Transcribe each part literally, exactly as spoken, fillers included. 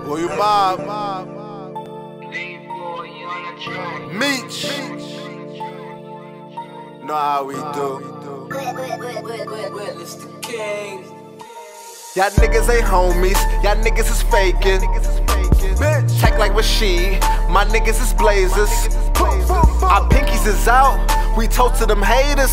Boy, you mob. Meach. Know how we do. Mister Kane. Y'all niggas ain't homies, y'all niggas is faking. Bitch, act like Rashid, my niggas is blazers. Our pinkies is out, we toast to them haters.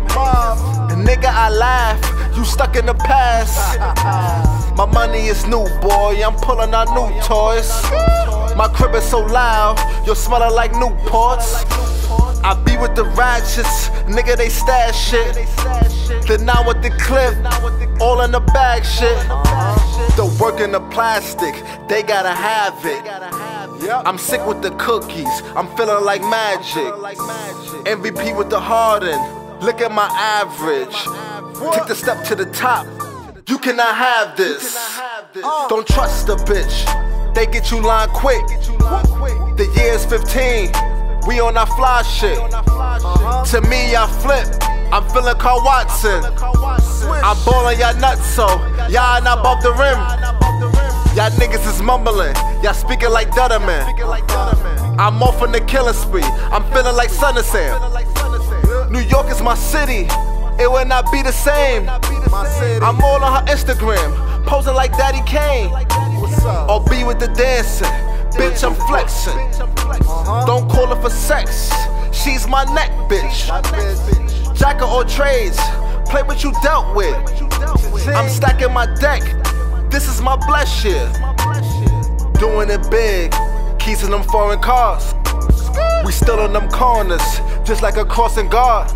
And nigga, I laugh, you stuck in the past. My money is new, boy, I'm pulling out new toys. My crib is so loud, you're smelling like Newports. I be with the ratchets, nigga, they stash shit. Then now with the clip, all in the bag shit. The work in the plastic, they gotta have it. I'm sick with the cookies, I'm feeling like magic. M V P with the Harden, look at my average. Take the step to the top, you cannot have this. Don't trust the bitch, they get you lined quick. The year's fifteen, we on our fly shit. To me, I flip, I'm feeling Carl Watson. I'm ballin' y'all nuts, so y'all not above the rim. Y'all niggas is mumbling, y'all speaking like Dutterman. I'm off on the killing spree, I'm feeling like Son of Sam. New York is my city, it will not be the same. I'm all on her Instagram, posing like Daddy Kane. Or be with the dancing, bitch, I'm flexing. Don't call her for sex, she's my neck, bitch. Jack of all trades, play what you dealt with. I'm stacking my deck, this is my bless year. Doing it big, keys in them foreign cars. We still in them corners, just like a crossing guard.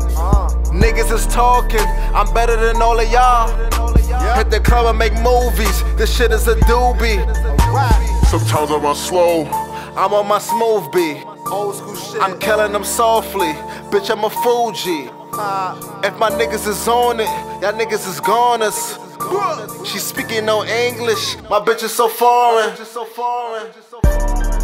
Niggas is talking, I'm better than all of y'all. Hit the club and make movies, this shit is a doobie. Sometimes I run slow, I'm on my smooth beat. I'm killing them softly, bitch, I'm a Fuji. If my niggas is on it, y'all niggas is goners. She speaking no English, my bitch is so foreign.